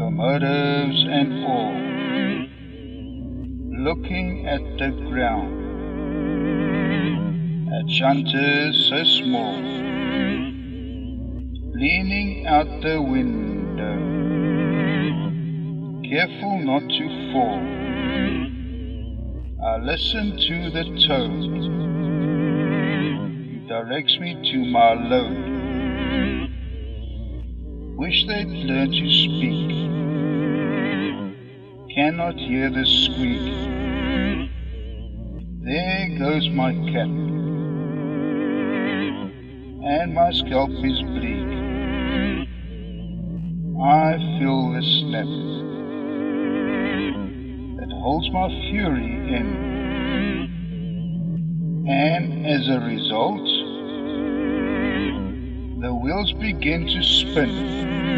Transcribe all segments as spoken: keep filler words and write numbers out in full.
locomotives and all, looking at the ground, at shunters so small, leaning out the window, careful not to fall. I listen to the toad, he directs me to my load. Wish they'd learn to speak, cannot hear the squeak. There goes my cap, and my scalp is bleak. I feel the snap that holds my fury in, and as a result, the wheels begin to spin.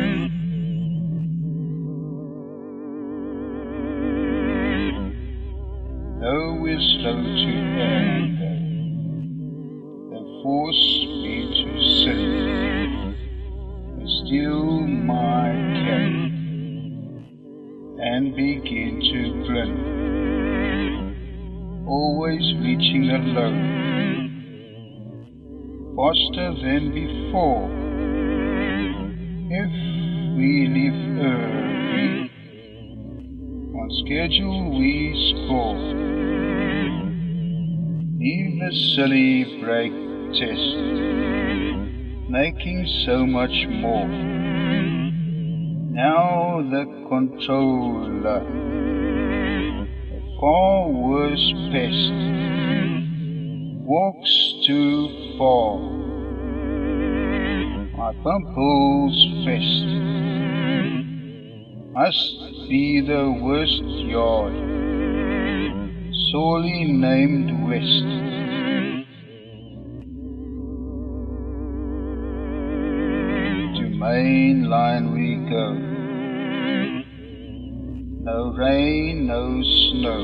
Though we're slow to anger, they force me to sin and steal my cap and begin to grin, always reaching alone, faster than before. If we leave early, on schedule we score. Leave the silly brake test, making so much more. Now the controller, a far worse pest, walks too far. My bumples fest must be the worst yard, sorely named West. To main line we go, no rain, no snow.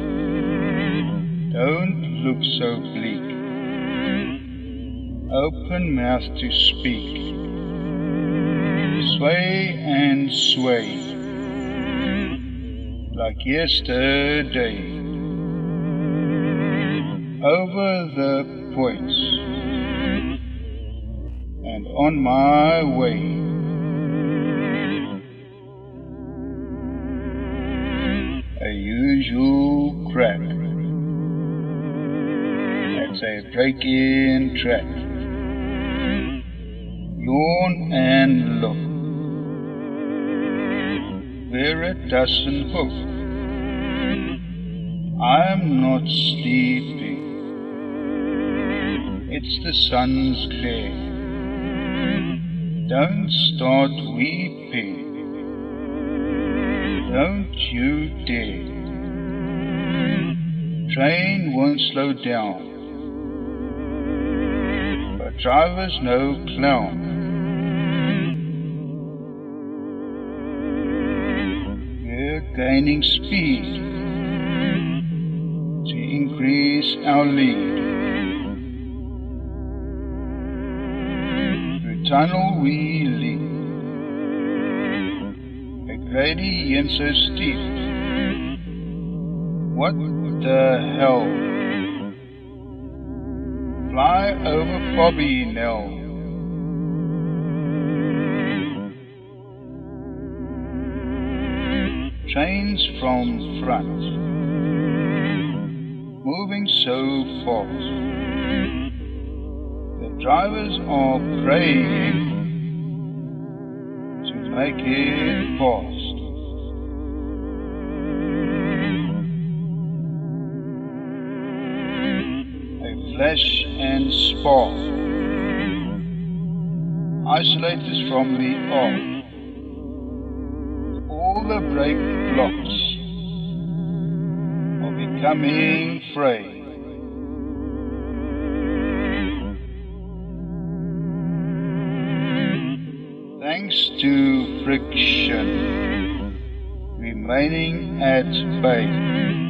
Don't look so bleak, open mouth to speak. Sway and sway, like yesterday, over the points and on my way. A usual crack, that's a break-in track. Yawn and look where it doesn't hook. I'm not sleeping, it's the sun's glare. Don't start weeping, don't you dare. Train won't slow down, but driver's no clown. We're gaining speed to increase our lead. Through tunnel we lead, a gradient so steep. What the hell? Fly over Bobby Nell. Trains from front, moving so fast. The drivers are praying to make it fast. A flash and spark, isolators from the arc. All the brake blocks are becoming fray. Thanks to friction remaining at bay.